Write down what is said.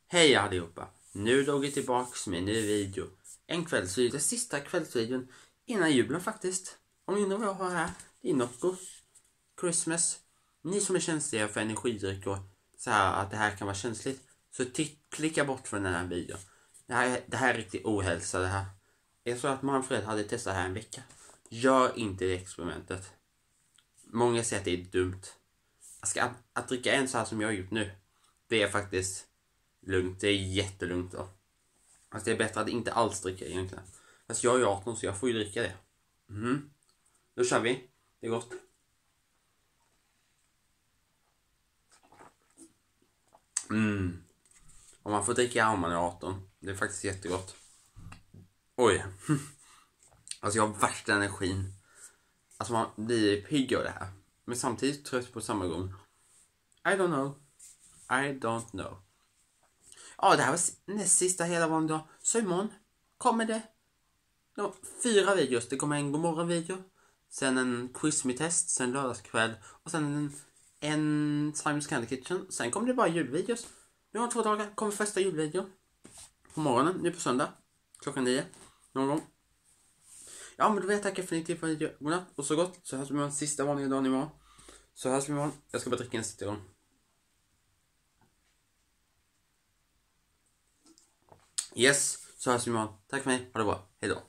Hej allihopa! Nu är vi tillbaks med en ny video. En kvällsvideo, den sista kvällsvideon innan julen faktiskt. Om ni undrar vad jag har här, det är Nocco Christmas. Ni som är känsliga för energidrycker och så här att det här kan vara känsligt, så klicka bort från den här videon. Det här är riktigt ohälsa det här. Jag tror att Manfred hade testat det här en vecka. Gör inte det experimentet. Många säger att det är dumt. Att dricka en så här som jag har gjort nu, det är faktiskt lugnt, det är jättelugnt då. Alltså det är bättre att inte alls dricka egentligen. Fast jag är 18 så jag får ju dricka det. Då kör vi, det är gott. Och man får dricka om man är 18. Det är faktiskt jättegott. Oj. Alltså jag har värsta energin. Alltså man blir pigg av det här. Men samtidigt trött på samma gång. I don't know. Ja, det här var näst sista hela vanliga dag. Så imorgon kommer det 4 videos. Det kommer en godmorgon-video. Sen en quiz med test. Sen lördagskväll. Och sen en Simon's Candy Kitchen. Sen kommer det bara julvideos. Nu har 2 dagar. Kommer första julvideo. På morgonen. Nu på söndag. Klockan 9. Någon gång. Ja, men då vill jag tacka för att ni tittade på video. Godnatt och så gott. Så hörs vi med den sista vanliga dagen imorgon. Så hörs vi imorgon. Jag ska bara dricka en sista gång. Yes, så hörs vi imorgon. Tack för mig. Ha det bra. Hej då.